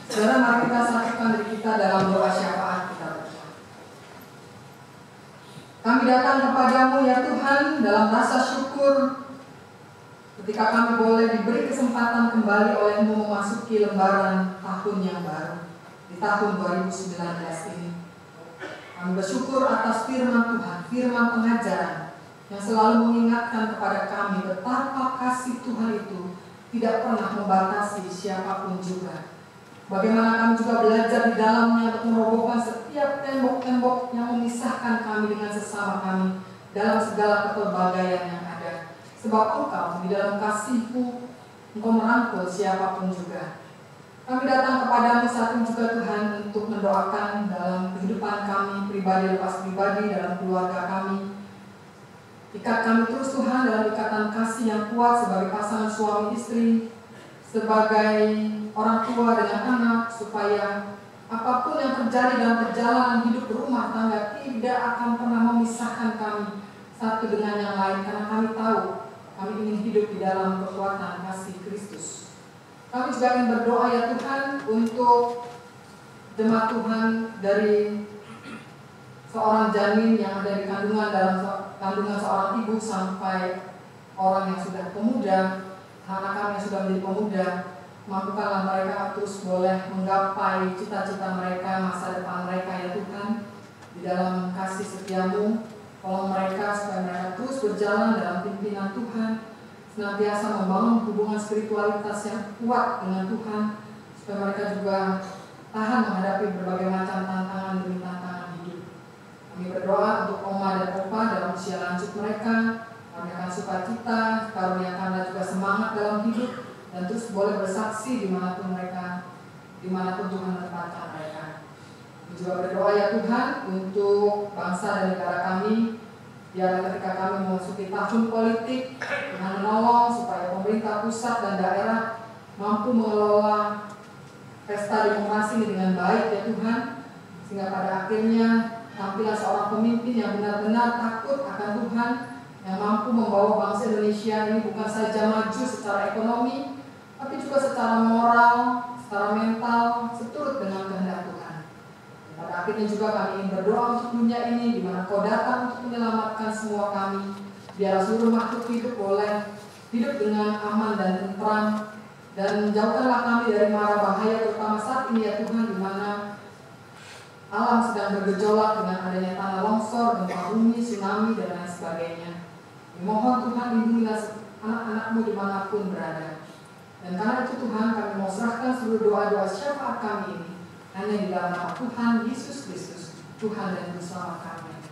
Saudara, mari kita satukan diri kita dalam doa syafaat kita bersama. Kami datang kepadamu ya Tuhan dalam rasa syukur ketika kami boleh diberi kesempatan kembali oleh-Mu memasuki lembaran tahun yang baru di tahun 2019 ini. Kami bersyukur atas firman Tuhan, firman pengajaran yang selalu mengingatkan kepada kami betapa kasih Tuhan itu tidak pernah membatasi siapapun juga. Bagaimana kami juga belajar di dalamnya untuk merobohkan setiap tembok-tembok yang memisahkan kami dengan sesama kami dalam segala kepelbagaian yang ada. Sebab Engkau di dalam kasih-Mu, Engkau merangkul siapapun juga. Kami datang kepadamu saat ini juga Tuhan untuk mendoakan dalam kehidupan kami pribadi lepas pribadi, dalam keluarga kami. Ikat kami terus Tuhan dalam ikatan kasih yang kuat sebagai pasangan suami istri, sebagai orang tua dengan anak, supaya apapun yang terjadi dalam perjalanan hidup berumah tangga tidak akan pernah memisahkan kami satu dengan yang lain, karena kami tahu kami ingin hidup di dalam kekuatan kasih Kristus. Kami juga ingin berdoa ya Tuhan untuk jemaat Tuhan dari seorang janin yang ada di kandungan, dalam kandungan seorang ibu sampai orang yang sudah pemuda, anak kami yang sudah menjadi pemuda. Mampukanlah mereka terus boleh menggapai cita-cita mereka, masa depan mereka ya Tuhan, di dalam kasih setia-Mu. Tolong mereka supaya mereka terus berjalan dalam pimpinan Tuhan, senantiasa membangun hubungan spiritualitas yang kuat dengan Tuhan, supaya mereka juga tahan menghadapi berbagai macam tantangan demi tantangan hidup. Kami berdoa untuk oma dan opa dalam usia lanjut mereka, karuniakan sukacita, karuniakanlah juga semangat dalam hidup, dan terus boleh bersaksi dimanapun Tuhan menempatkan mereka. Kami juga berdoa ya Tuhan untuk bangsa dan negara kami, biar ketika kami memasuki tahun politik, Tuhan menolong supaya pemerintah pusat dan daerah mampu mengelola pesta demokrasi ini dengan baik ya Tuhan, sehingga pada akhirnya tampillah seorang pemimpin yang benar-benar takut akan Tuhan, yang mampu membawa bangsa Indonesia ini bukan saja maju secara ekonomi, tapi juga secara moral, secara mental, seturut dengan kehendak Tuhan. Pada akhirnya juga kami ingin berdoa untuk dunia ini, di mana Kau datang untuk menyelamatkan semua kami, biar seluruh makhluk hidup boleh hidup dengan aman dan tentram, dan jauhkanlah kami dari mara bahaya, terutama saat ini ya Tuhan, di mana alam sedang bergejolak dengan adanya tanah longsor, gempa bumi, tsunami, dan lain sebagainya. Mohon Tuhan lindungilah anak-anak-Mu dimanapun berada. Dan karena itu Tuhan, kami mau serahkan seluruh doa-doa syafaat kami ini hanya di dalam nama Tuhan Yesus Kristus, Tuhan dan Juru Selamat kami.